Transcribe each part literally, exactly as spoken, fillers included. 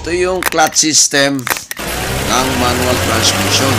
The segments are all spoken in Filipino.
Ito yung clutch system ng manual transmission.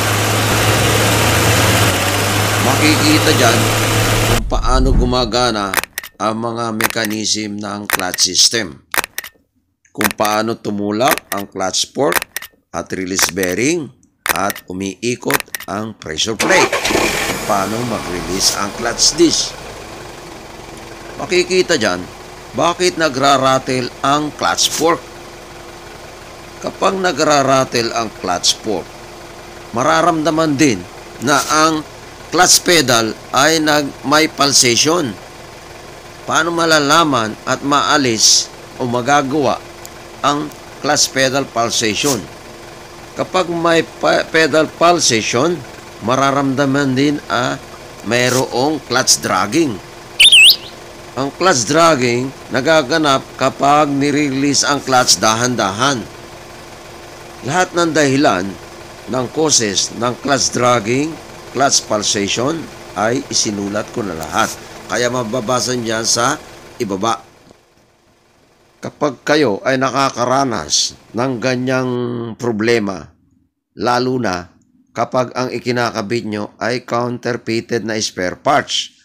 Makikita dyan kung paano gumagana ang mga mechanism ng clutch system. Kung paano tumulak ang clutch fork at release bearing at umiikot ang pressure plate. Kung paano mag-release ang clutch disc. Makikita dyan bakit nagra-rattle ang clutch fork. Kapag nagra-rattle ang clutch fork, mararamdaman din na ang clutch pedal ay nag may pulsation. Paano malalaman at maalis o magagawa ang clutch pedal pulsation? Kapag may pedal pulsation, mararamdaman din ah, mayroong clutch dragging. Ang clutch dragging nagaganap kapag nirelease ang clutch dahan-dahan. Lahat ng dahilan ng causes ng clutch dragging, clutch pulsation ay isinulat ko na lahat. Kaya mababasa niyan sa ibaba. Kapag kayo ay nakakaranas ng ganyang problema, lalo na kapag ang ikinakabit nyo ay counterfeited na spare parts.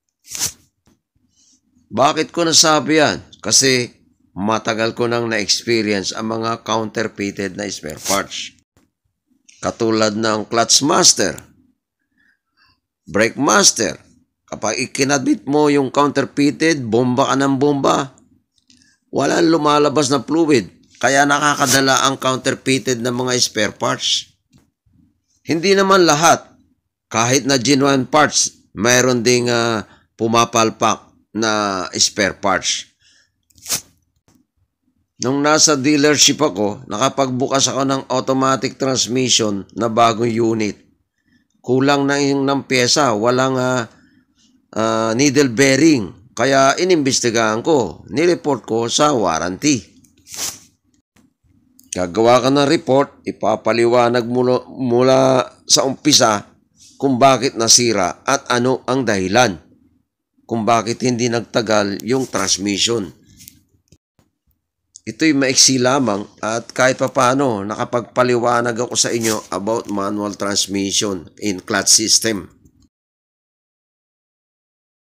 Bakit ko nasabi yan? Kasi matagal ko nang na-experience ang mga counterfeited na spare parts. Katulad ng clutch master, brake master. Kapag ikinabit mo yung counterfeited, bomba ka ng bomba. Walang lumalabas na fluid. Kaya nakakadala ang counterfeited na mga spare parts. Hindi naman lahat. Kahit na genuine parts, mayroon ding uh, pumapalpak na spare parts. Nung nasa dealership ako, nakapagbukas ako ng automatic transmission na bagong unit. Kulang na yung ng pyesa, walang uh, uh, needle bearing. Kaya inimbestigahan ko, nireport ko sa warranty. Gagawa ka ng report, ipapaliwanag mula, mula sa umpisa kung bakit nasira at ano ang dahilan. Kung bakit hindi nagtagal yung transmission. Ito'y maiksi lamang at kahit papano nakapagpaliwanag ako sa inyo about manual transmission in clutch system.